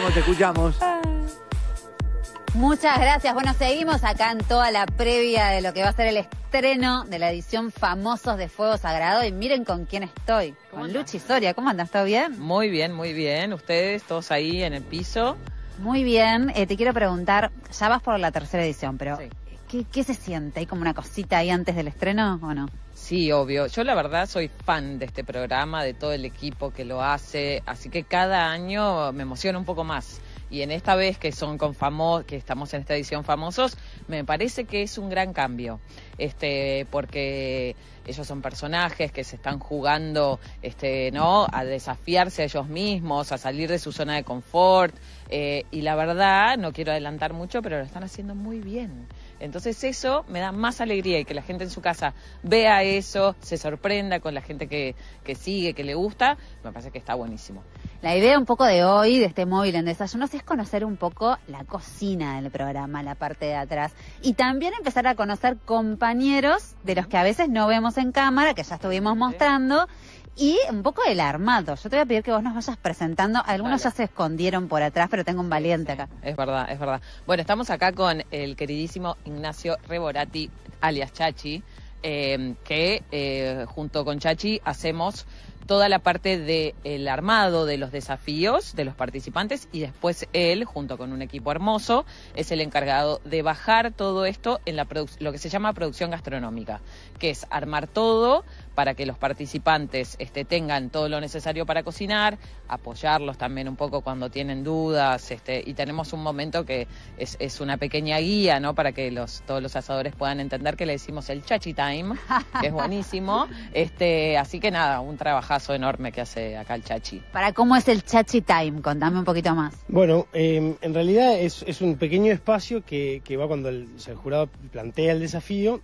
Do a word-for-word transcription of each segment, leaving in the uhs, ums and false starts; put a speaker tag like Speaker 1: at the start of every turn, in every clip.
Speaker 1: escuchamos, te escuchamos.
Speaker 2: Muchas gracias. Bueno, seguimos acá en toda la previa de lo que va a ser el estreno de la edición Famosos de Fuego Sagrado. Y miren con quién estoy. Con Luchi Soria. ¿Cómo andas? ¿Todo bien?
Speaker 3: Muy bien, muy bien. ¿Ustedes todos ahí en el piso?
Speaker 2: Muy bien. Eh, te quiero preguntar, ya vas por la tercera edición, pero
Speaker 3: Sí.
Speaker 2: ¿qué, ¿qué se siente? ¿Hay como una cosita ahí antes del estreno o no?
Speaker 3: Sí, obvio. Yo la verdad soy fan de este programa, de todo el equipo que lo hace, así que cada año me emociona un poco más. Y en esta vez que son con famosos, que estamos en esta edición Famosos, me parece que es un gran cambio, este, porque ellos son personajes que se están jugando, este, ¿no? A desafiarse a ellos mismos, a salir de su zona de confort, eh, y la verdad, no quiero adelantar mucho, pero lo están haciendo muy bien. Entonces eso me da más alegría, y que la gente en su casa vea eso, se sorprenda con la gente que, que sigue, que le gusta, me parece que está buenísimo.
Speaker 2: La idea un poco de hoy, de este móvil en Desayunos, es conocer un poco la cocina del programa, la parte de atrás. Y también empezar a conocer compañeros de los que a veces no vemos en cámara, que ya estuvimos mostrando, y un poco el armado. Yo te voy a pedir que vos nos vayas presentando. Algunos
Speaker 3: Dale.
Speaker 2: ya se escondieron por atrás, pero tengo un valiente acá.
Speaker 3: Es verdad, es verdad. Bueno, estamos acá con el queridísimo Ignacio Reborati, alias Chachi, eh, que eh, junto con Chachi hacemos toda la parte del armado de los desafíos de los participantes, y después él, junto con un equipo hermoso, es el encargado de bajar todo esto en la lo que se llama producción gastronómica, que es armar todo para que los participantes este, tengan todo lo necesario para cocinar, apoyarlos también un poco cuando tienen dudas, este, y tenemos un momento que es, es una pequeña guía, ¿no? Para que los, todos los asadores puedan entender, que le decimos el Chachi Time, que es buenísimo. Este, así que nada, un trabajazo enorme que hace acá el Chachi.
Speaker 2: ¿Para cómo es el Chachi Time? Contame un poquito más.
Speaker 4: Bueno, eh, en realidad es, es un pequeño espacio que, que va cuando el, o sea, el jurado plantea el desafío.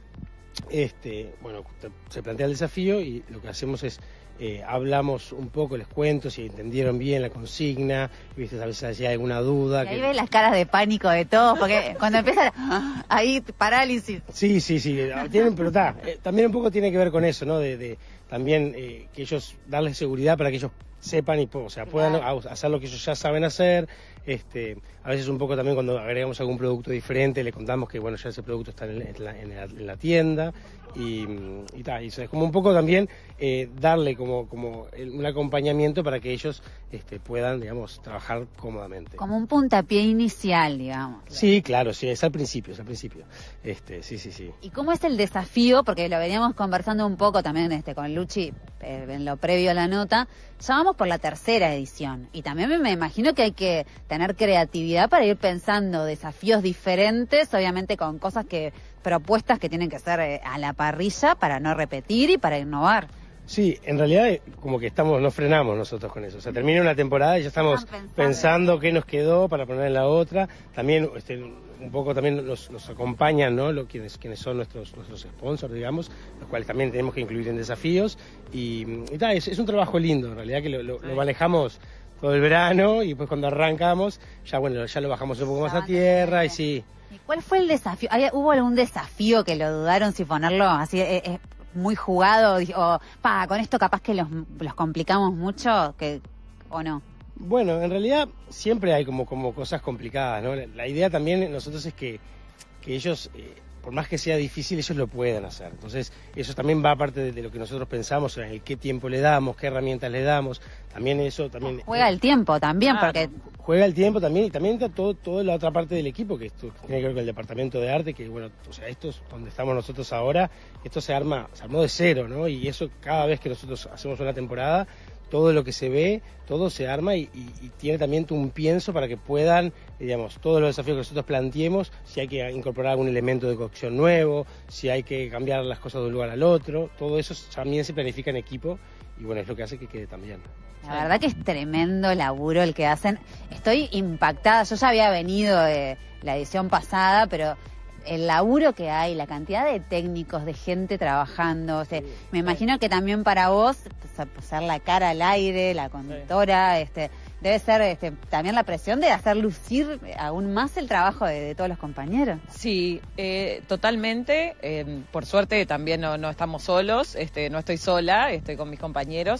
Speaker 4: Este, bueno, se plantea el desafío y lo que hacemos es eh, hablamos un poco, les cuento si entendieron bien la consigna, ¿viste? A veces si hay alguna duda.
Speaker 2: Y ahí
Speaker 4: que...
Speaker 2: ves las caras de pánico de todos, porque cuando empiezan, ahí parálisis.
Speaker 4: Sí, sí, sí, tienen, pero está, eh, también un poco tiene que ver con eso, ¿no? De, de también eh, que ellos, darles seguridad para que ellos sepan y o sea, puedan claro. hacer lo que ellos ya saben hacer. Este, a veces un poco también cuando agregamos algún producto diferente le contamos que bueno, ya ese producto está en la, en la, en la tienda y, y tal, y es como un poco también eh, darle como, como un acompañamiento para que ellos este, puedan, digamos, trabajar cómodamente.
Speaker 2: Como un puntapié inicial, digamos.
Speaker 4: Sí, claro, sí, es al principio, es al principio. Este, sí, sí, sí.
Speaker 2: ¿Y cómo es el desafío? Porque lo veníamos conversando un poco también este, con Luchi eh, en lo previo a la nota. Ya vamos por la tercera edición y también me, me imagino que hay que tener creatividad para ir pensando desafíos diferentes, obviamente con cosas que, propuestas que tienen que ser eh, a la parrilla para no repetir y para innovar.
Speaker 4: Sí, en realidad como que estamos, no frenamos nosotros con eso. O sea, termina una temporada y ya estamos pensando, pensando qué nos quedó para poner en la otra. También este, un poco también nos, nos acompañan, ¿no? Lo, quienes, quienes son nuestros, nuestros sponsors, digamos, los cuales también tenemos que incluir en desafíos. Y, y tal, es, es un trabajo lindo, en realidad, que lo, lo, lo manejamos todo el verano y después cuando arrancamos, ya bueno, ya lo bajamos un poco más a tierra y sí.
Speaker 2: ¿Y cuál fue el desafío? ¿Hubo algún desafío que lo dudaron si ponerlo así? Eh, eh, muy jugado o pa, con esto capaz que los, los complicamos mucho que o no.
Speaker 4: Bueno, en realidad siempre hay como, como cosas complicadas, ¿no? La, la idea también nosotros es que, que ellos, eh, por más que sea difícil, ellos lo puedan hacer. Entonces, eso también va aparte de, de lo que nosotros pensamos, en el qué tiempo le damos, qué herramientas le damos. También eso también
Speaker 2: juega el tiempo también, ah, porque
Speaker 4: juega el tiempo también y también está todo, toda la otra parte del equipo que esto tiene que ver con el departamento de arte, que bueno, o sea, esto es donde estamos nosotros ahora, esto se arma, se armó de cero, ¿no? Y eso cada vez que nosotros hacemos una temporada, todo lo que se ve, todo se arma y, y, y tiene también un pienso para que puedan, digamos, todos los desafíos que nosotros planteemos, si hay que incorporar algún elemento de cocción nuevo, si hay que cambiar las cosas de un lugar al otro, todo eso también se planifica en equipo y bueno, es lo que hace que quede tan bien.
Speaker 2: La verdad que es tremendo laburo el que hacen. Estoy impactada, yo ya había venido de la edición pasada, pero el laburo que hay, la cantidad de técnicos, de gente trabajando, o sea, sí, me imagino que también para vos, pasar la cara al aire, la conductora, sí. este, debe ser este, también la presión de hacer lucir aún más el trabajo de, de todos los compañeros.
Speaker 3: Sí, eh, totalmente. Eh, por suerte también no, no estamos solos, este, no estoy sola, estoy con mis compañeros,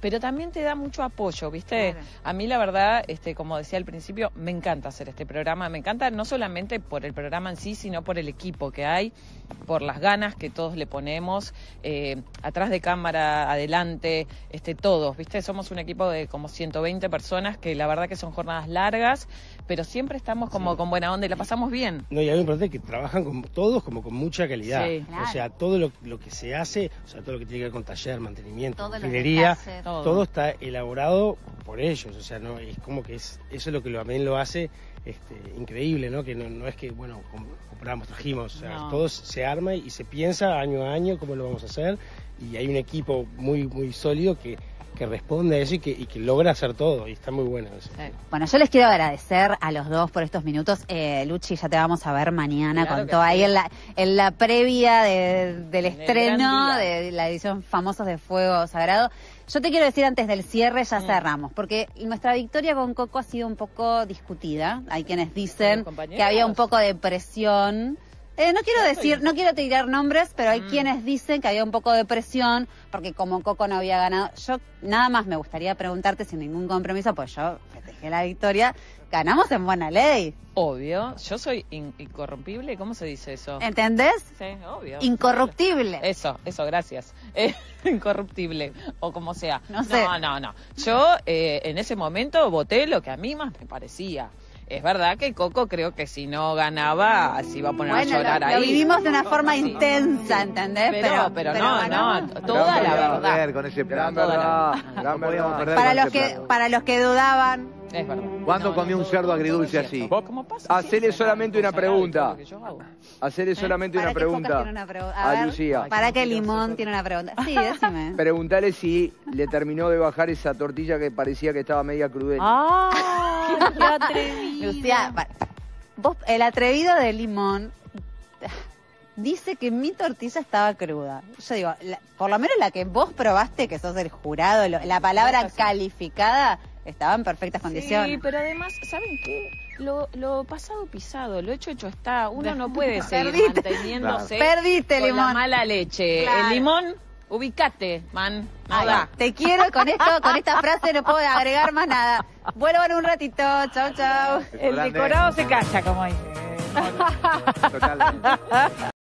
Speaker 3: pero también te da mucho apoyo, ¿viste?
Speaker 2: Claro.
Speaker 3: A mí la verdad, este, como decía al principio, me encanta hacer este programa, me encanta no solamente por el programa en sí, sino por el equipo que hay, por las ganas que todos le ponemos, eh, atrás de cámara, adelante, este, todos, ¿viste? Somos un equipo de como ciento veinte personas que la verdad que son jornadas largas, pero siempre estamos como sí. con buena onda y la pasamos bien.
Speaker 4: No, y algo importante es que trabajan con todos como con mucha calidad.
Speaker 3: Sí,
Speaker 2: claro.
Speaker 4: O sea, todo lo, lo que se hace, o sea, todo lo que tiene que ver con taller, mantenimiento,
Speaker 2: Todo
Speaker 4: ingeniería,
Speaker 3: todo.
Speaker 4: todo está elaborado por ellos. O sea, no es como que es eso es lo que lo, también lo hace este, increíble, ¿no? Que no, no es que, bueno, compramos, trajimos, o sea,
Speaker 3: No.
Speaker 4: todo se arma y se piensa año a año cómo lo vamos a hacer y hay un equipo muy, muy sólido que que responde a eso y que, y que logra hacer todo, y está muy bueno eso.
Speaker 3: Sí.
Speaker 2: Bueno, yo les quiero agradecer a los dos por estos minutos. Eh, Luchi, ya te vamos a ver mañana
Speaker 3: Claro
Speaker 2: con
Speaker 3: que
Speaker 2: todo
Speaker 3: sí.
Speaker 2: ahí en la, en la previa de- del
Speaker 3: En el
Speaker 2: estreno
Speaker 3: gran día.
Speaker 2: de la edición Famosos de Fuego Sagrado. Yo te quiero decir antes del cierre, ya
Speaker 3: Mm.
Speaker 2: cerramos, porque nuestra victoria con Coco ha sido un poco discutida. Hay quienes
Speaker 3: ¿Con
Speaker 2: dicen
Speaker 3: los compañeros?
Speaker 2: que había un poco de presión. Eh, no quiero
Speaker 3: Yo
Speaker 2: decir,
Speaker 3: soy-
Speaker 2: no quiero tirar nombres, pero hay
Speaker 3: Mm.
Speaker 2: quienes dicen que había un poco de presión porque como Coco no había ganado. Yo nada más me gustaría preguntarte sin ningún compromiso, pues yo festejé la victoria. Ganamos en buena ley,
Speaker 3: Obvio, yo soy in- incorrompible, ¿cómo se dice eso?
Speaker 2: ¿entendés?
Speaker 3: Sí, obvio.
Speaker 2: Incorruptible.
Speaker 3: Eso, eso, gracias. Eh, incorruptible, o como sea.
Speaker 2: No sé.
Speaker 3: No, no, no. Yo eh, en ese momento voté lo que a mí más me parecía. Es verdad que Coco creo que si no ganaba se iba a poner
Speaker 2: Bueno,
Speaker 3: a llorar
Speaker 2: lo,
Speaker 3: ahí.
Speaker 2: lo vivimos de una forma
Speaker 3: Sí.
Speaker 2: intensa, ¿entendés?
Speaker 3: Pero, pero, no,
Speaker 2: ganamos.
Speaker 3: no, toda
Speaker 1: Gran
Speaker 3: la
Speaker 1: verdad.
Speaker 3: verdad.
Speaker 1: Con ese plan.
Speaker 3: Toda la
Speaker 1: verdad.
Speaker 3: verdad.
Speaker 1: Gran
Speaker 3: No
Speaker 1: verdad.
Speaker 3: podíamos perder
Speaker 2: Para
Speaker 1: con
Speaker 2: los
Speaker 1: ese
Speaker 2: que,
Speaker 1: plan.
Speaker 2: para los que dudaban,
Speaker 3: Es verdad.
Speaker 1: ¿Cuándo
Speaker 3: No,
Speaker 1: comí
Speaker 3: no,
Speaker 1: un
Speaker 3: todo-
Speaker 1: cerdo
Speaker 3: todo
Speaker 1: agridulce
Speaker 3: es
Speaker 1: así?
Speaker 3: cierto. ¿Cómo pasa
Speaker 1: Hacele
Speaker 3: siempre?
Speaker 1: solamente una
Speaker 3: Cosa grave,
Speaker 1: pregunta.
Speaker 3: todo lo que yo hago.
Speaker 1: Hacerle solamente
Speaker 2: ¿para
Speaker 1: una
Speaker 2: qué Focas
Speaker 1: pregunta
Speaker 2: tiene una pregunta?
Speaker 1: a
Speaker 2: A ver,
Speaker 1: Lucía.
Speaker 2: ¿para qué
Speaker 3: Ay,
Speaker 2: Limón
Speaker 3: qué
Speaker 2: tiene una pregunta? Sí, decime.
Speaker 1: Preguntale si le terminó de bajar esa tortilla que parecía que estaba media crudela.
Speaker 3: ¡Ah! ¡Qué atrevido!
Speaker 2: Lucía, pa- vos, el atrevido de Limón dice que mi tortilla estaba cruda. Yo digo, la- por lo menos la que vos probaste, que sos el jurado, lo- la palabra
Speaker 3: No es así.
Speaker 2: calificada estaba en perfectas
Speaker 3: Sí,
Speaker 2: condiciones.
Speaker 3: pero además, ¿saben qué? Lo, lo pasado pisado, lo hecho hecho está. Uno no puede seguir
Speaker 2: Perdiste.
Speaker 3: manteniéndose
Speaker 2: Perdiste,
Speaker 3: con
Speaker 2: Limón.
Speaker 3: la mala leche.
Speaker 2: Claro.
Speaker 3: El limón, ubicate, man. No
Speaker 2: Ahí
Speaker 3: da.
Speaker 2: va. Te quiero con esto, con esta frase no puedo agregar más nada. Vuelvo en un ratito. Chau, chau.
Speaker 3: El
Speaker 1: Grande.
Speaker 3: decorado se calla, como dice.
Speaker 1: Totalmente.